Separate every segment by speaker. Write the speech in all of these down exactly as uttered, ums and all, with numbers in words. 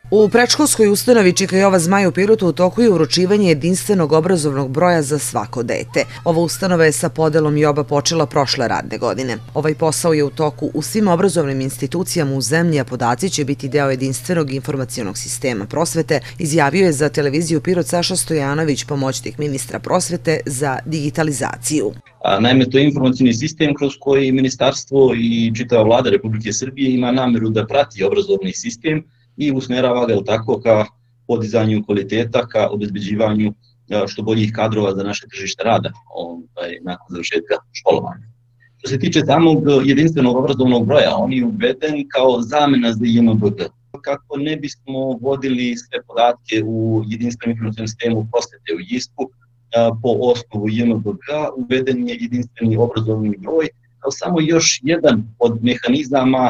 Speaker 1: U predškolskoj ustanovi Čika Jova Zmaj u Pirotu u toku je uručivanje jedinstvenog obrazovnog broja za svako dete. Ova ustanova je sa podelom joba počela prošle radne godine. Ovaj posao je u toku u svim obrazovnim institucijama u zemlji, a podaci će biti deo jedinstvenog informacionog sistema prosvete, izjavio je za televiziju Pirot Saša Stojanović, pomoćnik ministra prosvete za digitalizaciju.
Speaker 2: Naime, to je informacioni sistem kroz koji ministarstvo i čitava vlada Republike Srbije ima nameru da prati obrazovni sistem i usmerava ga tako ka podizanju kvaliteta, ka obezbeđivanju što boljih kadrova za naše tržište rada nakon završetka školovanja. Što se tiče samog jedinstvenog obrazovnog broja, on je uveden kao zamena za J M B G. Kako ne bismo vodili sve podatke u jedinstvenom informacionom sistemu prosvete u J I S P-u, po osnovu J M B G-a uveden je jedinstveni obrazovni broj kao samo još jedan od mehanizama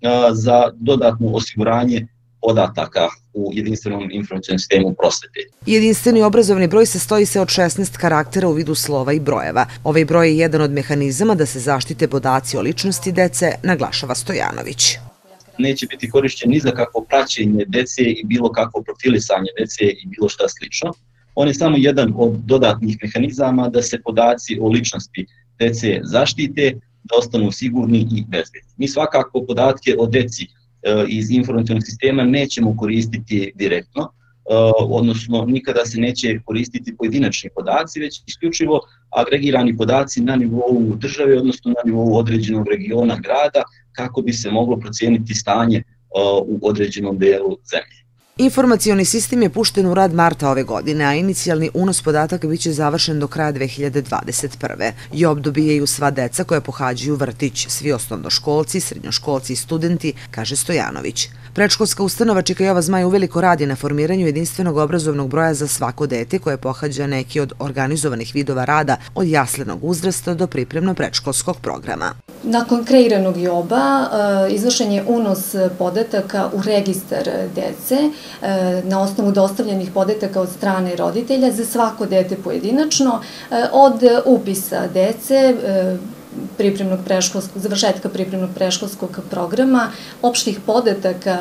Speaker 2: za dodatno osiguranje podataka u jedinstvenom informacionom sistemu prosvete.
Speaker 1: Jedinstveni obrazovni broj sastoji se od šesnaest karaktera u vidu slova i brojeva. Ovaj broj je jedan od mehanizama da se zaštite podaci o ličnosti dece, naglašava Stojanović.
Speaker 2: Neće biti korišćen ni za kakvo praćenje dece i bilo kakvo profilisanje dece i bilo šta slično. On je samo jedan od dodatnih mehanizama da se podaci o ličnosti dece zaštite, da ostanu sigurni i bezbedni. Mi svakako podatke o deci iz informacionog sistema nećemo koristiti direktno, odnosno nikada se neće koristiti pojedinačni podaci, već isključivo agregirani podaci na nivou države, odnosno na nivou određenog regiona, grada, kako bi se moglo procijeniti stanje u određenom delu zemlje.
Speaker 1: Informacioni sistem je pušten u rad marta ove godine, a inicijalni unos podataka biće završen do kraja dve hiljade dvadeset prve. job dobijaju sva deca koja pohađaju vrtić, svi osnovnoškolci, srednjoškolci i studenti, kaže Stojanović. Predškolska ustanova Čika Jova Zmaj uveliko radi na formiranju jedinstvenog obrazovnog broja za svako dete koje pohađa neki od organizovanih vidova rada od jaslenog uzrasta do pripremno-predškolskog programa.
Speaker 3: Nakon kreiranog joba izvršen je unos podataka u registar dece na osnovu dostavljenih podataka od strane roditelja za svako dete pojedinačno, od upisa dece, pripremnog preškolskog, završetka pripremnog preškolskog programa, opštih podataka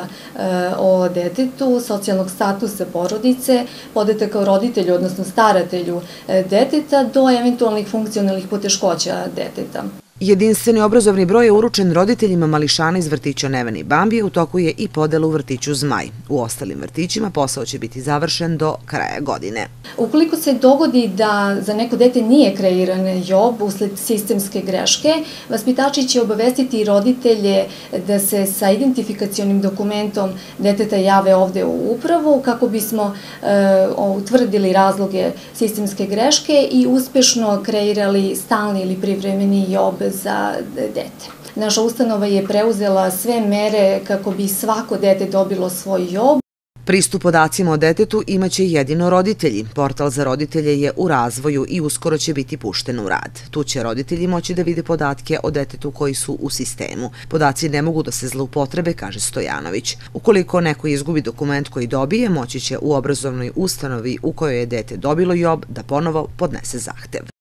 Speaker 3: o detetu, socijalnog statusa porodice, podataka o roditelju, odnosno staratelju deteta, do eventualnih funkcionalnih poteškoća deteta.
Speaker 1: Jedinstveni obrazovni broj je uručen roditeljima mališana iz vrtića Neven i Bambije, u toku je i podela u vrtiću Zmaj. U ostalim vrtićima posao će biti završen do kraja godine.
Speaker 3: Ukoliko se dogodi da za neko dete nije kreiran job usled sistemske greške, vaspitači će obavestiti roditelje da se sa identifikacionim dokumentom deteta jave ovde u upravu kako bismo utvrdili razloge sistemske greške i uspešno kreirali stalni ili privremeni job za dete. Naša ustanova je preuzela sve mere kako bi svako dete dobilo svoj job.
Speaker 1: Pristup podacima o detetu imaće jedino roditelji. Portal za roditelje je u razvoju i uskoro će biti pušten u rad. Tu će roditelji moći da vide podatke o detetu koji su u sistemu. Podaci ne mogu da se zloupotrebe, kaže Stojanović. Ukoliko neko izgubi dokument koji dobije, moći će u obrazovnoj ustanovi u kojoj je dete dobilo job da ponovo podnese zahtev.